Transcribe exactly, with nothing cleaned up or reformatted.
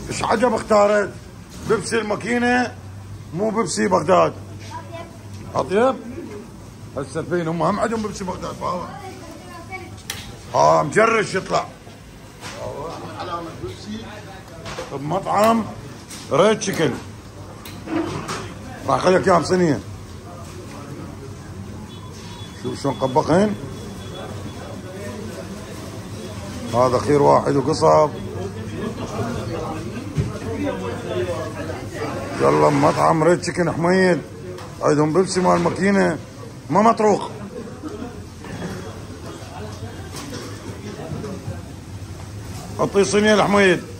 ايش عجب اختارت؟ بيبسي الماكينه مو بيبسي بغداد. اطيب؟ هسه البين هم هم عندهم بيبسي بغداد فاهم؟ ها مجرش يطلع. علامة بيبسي بمطعم ريد تشيكن. راح اخليك اياها بصينيه. شوف شلون قبقين. هذا خير واحد وقصب. يلا مطعم ريد تشيكن حميد عندهم بيبسي مال الماكينه ما مطروق. اعطيه صينيه لحميد.